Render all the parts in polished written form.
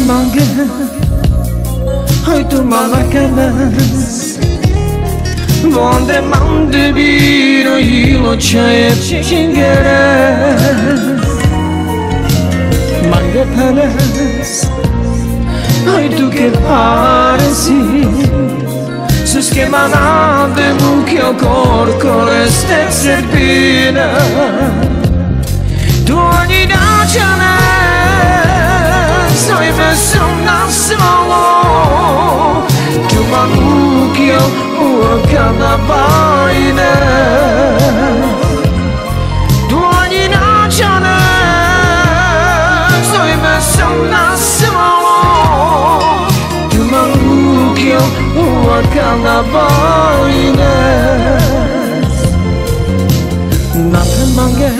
manghe, hai tu malakanas, vonde mande biro hilo chaye chingeres, manghe panas, hai tu che paresi, sus che manade mucchio corcore ste serpina, tu ogni daciane. Soy verso nasimo tu manukio urkana baine tu ani nachane soy verso nasimo tu manukio urkana baine Nathan mange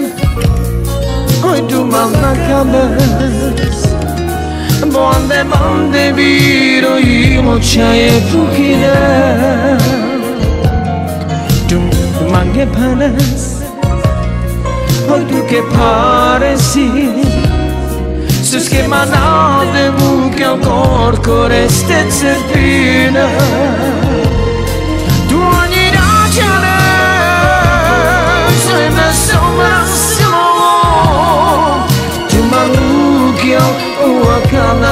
oi tu manakames Bonde mande biro imo chaye fukine Tu mange panas Hoy tu che paresi Sus che manade mucche ancor coreste zerpina Tu ogni ragione Sei messo massimo Tu manucchio Wakana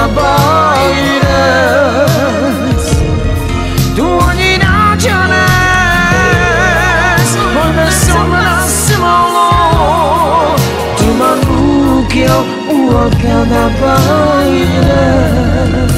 baires Tu ogni naciones Poi messo massimo Tu manucchio Wakana baires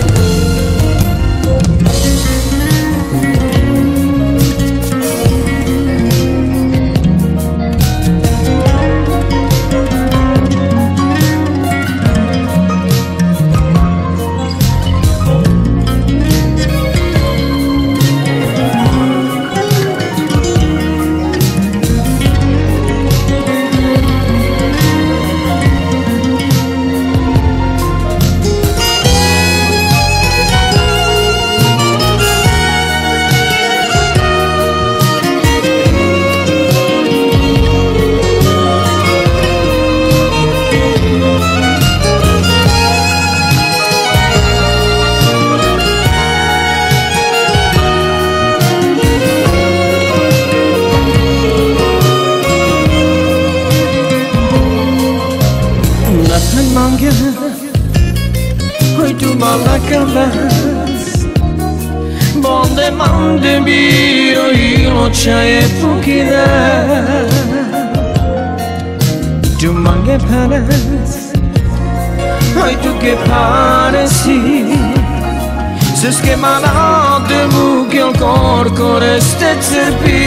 Manghe, oi tu malakamas Bonde mande biro ilo chaye fukine Tu manghe panas Oi tu che paresi Sus che manate mucchio ancor coreste zerpi